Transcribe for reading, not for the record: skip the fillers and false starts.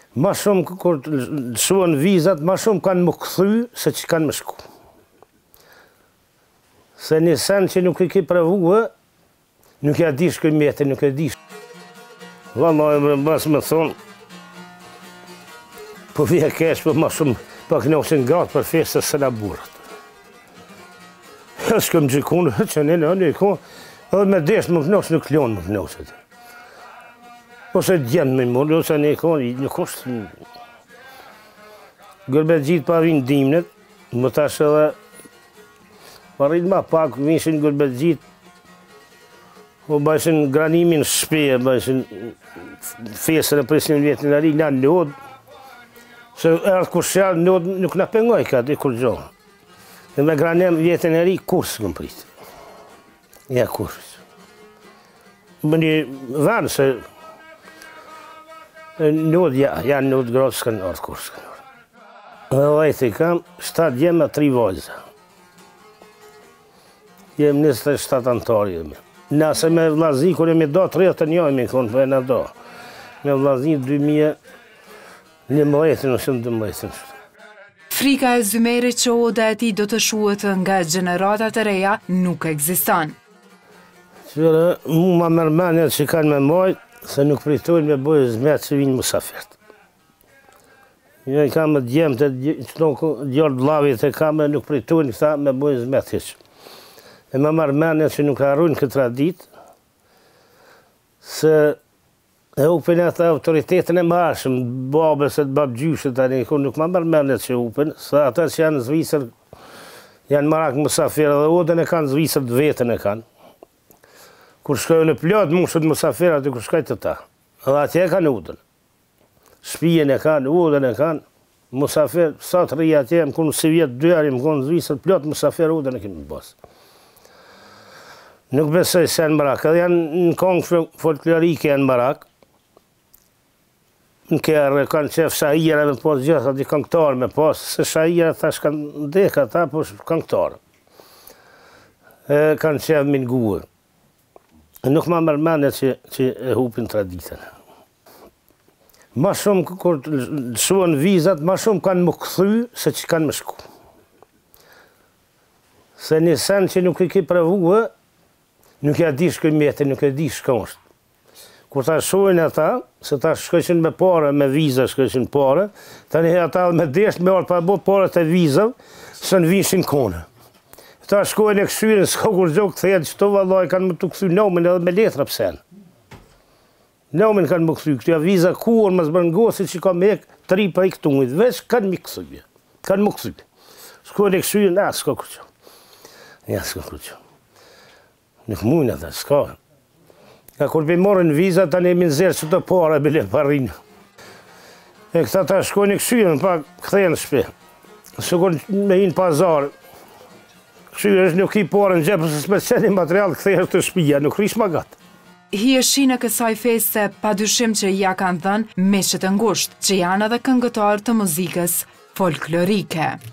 Ma shumë kur shuen vizat, ma shumë kanë më këthy se që kanë më shku. Se një sen që nuk i ki pravuë, nuk e di shkoj mete, nuk e di. Vallaj, basë me thonë, po vje kesh, po ma shumë, po kënosin gratë për festë se la burët. Shkëm gjikunë, që një konë, edhe me deshtë më kënosë, nuk klonë më kënosët. Ose djenë me mërë, ose një konë, nuk është... Gërbet gjitë pa vinë dimnet, më tash edhe... Parit ma pak, vinshin gërbet gjitë, po bajshin granimin shpeje, bajshin fesën e presin vjetin e ri, lanë lodë, se erdhë kur shjallë, lodë nuk në pengoj ka, dhe kur gjohë. Dhe me granim vjetin e ri, kurs këm pritë. Ja, kurs. Më një vanë se... Lodë, janë lodë grotë, s'kanë ardhë kurs, s'kanë ardhë. Dhe vajtë i kam, 7 djemë a 3 vajza. Jem 27 antarë jemi. Nëse me vlazi, kur jemi do 31 mi konë për e në do. Me vlazi 2011, nëse në 12. Frika e Zymerit që oda e ti do të shuhet nga gjeneratat e reja nuk ekziston. Qëre, mu ma mërmenjet që kanë me majtë, se nuk pritojnë me bojë zmetë që vinë musafirët. Një i kam me djemë të gjallë vlavit e kam me nuk pritojnë këta me bojë zmetë heqë. E ma mërmenjet që nuk arrujnë këtë tradit, se e upen e të autoritetin e marshëm, babës e të babgjyshët, nuk ma mërmenjet që upen, se ata që janë zvisër, janë marak musafirë, dhe odën e kanë zvisër të vetën e kanë. Kur shkojnë e plot, mushët musafirat e kur shkojnë të ta. Edhe atje e kanë odën. Shpijen e kanë, odën e kanë, musafirë, sa të rria atje, më konë si vjetë dyari, më konë zvisër plot, musafirë odën e kemi basë. Nuk besoj se janë marak, edhe janë në kongë folklorike janë marak. Në kërë kanë qef shahira me posë gjithë, ati këngëtarë me posë, se shahira thash kanë ndeka ta, po këngëtarë. Kanë qef minguë. Nuk ma mërmane që e hupin traditën. Ma shumë kur shuen vizat, ma shumë kanë më këthy se që kanë më shku. Se një sen që nuk i ki pravuë, nuk e di shkoj mete, nuk e di shkoj është. Kur ta shojnë ata, se ta shkojshin me pare, me viza shkojshin pare, ta një ata me desht me orë pa bo pare të vizav, se në vinshin kone. Ta shkojnë e këshyrin, s'ka kur gjokë këthejnë, që to vallaj kanë më të këthy nomin edhe me letra pësen. Nomin kanë më këthy, këtëja viza kur, më zbërngosit që ka me ek 3 pa i këtungit, veç kanë më këthy. Kanë më këthy. Shkojnë e këshyrin, s'ka kur që. Ja, s'ka kur që. Nuk mujnë ata, s'ka. Ka kur për morën viza, ta ne minzirë që të para, bile parinë. E këta ta shkojnë e këshyrin, pa këthejnë shpe. Se kur me hinë pazarë, këshyrin është nuk i parë në gjepë, se s'me qeni material këthejnë të shpija, nuk rish ma gatë. Hieshin e kësaj feste, pa dyshim që ja kanë dhënë meshët e ngushtë, që janë edhe këngëtarë të muzikës folklorike.